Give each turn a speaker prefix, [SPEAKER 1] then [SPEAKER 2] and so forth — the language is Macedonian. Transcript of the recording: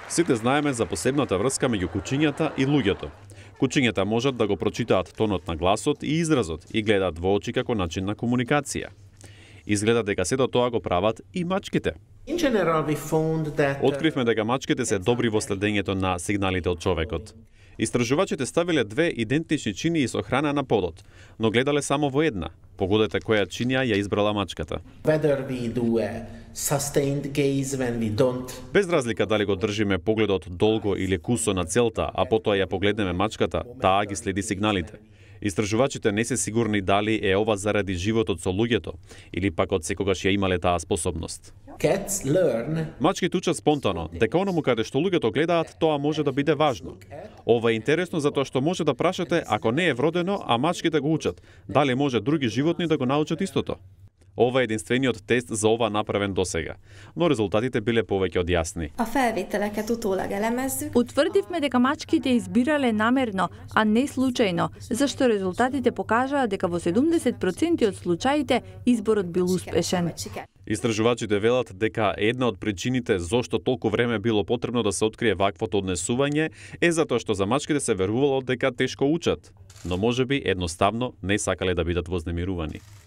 [SPEAKER 1] Сите знаеме за посебната врска меѓу кучињата и луѓето. Кучињата можат да го прочитаат тонот на гласот и изразот и гледаат во очи како начин на комуникација. Изгледа дека сето тоа го прават и мачките. Откривме дека мачките се добри во следењето на сигналите од човекот. Истражувачите ставиле две идентични чинии со храна на подот, но гледале само во една. Погодете која чинија ја избрала мачката. Без разлика дали го држиме погледот долго или кусо на целта, а потоа ја погледнеме мачката, таа ги следи сигналите. Истражувачите не се сигурни дали е ова заради животот со луѓето или пак од секогаш ја имале таа способност. Мачките учат спонтано, дека оному каде што луѓето гледаат, тоа може да биде важно. Ова е интересно затоа што може да прашате ако не е вродено, а мачките го учат, дали може други животни да го научат истото. Ова е единствениот тест за ова направен досега, но резултатите биле повеќе од јасни.
[SPEAKER 2] Утврдивме дека мачките избирале намерно, а не случајно, зашто резултатите покажаа дека во 70% од случаите изборот бил успешен.
[SPEAKER 1] Истражувачите велат дека една од причините зошто толку време било потребно да се открие ваквото однесување е затоа што за мачките се верувало дека тешко учат, но можеби едноставно не сакале да бидат вознемирувани.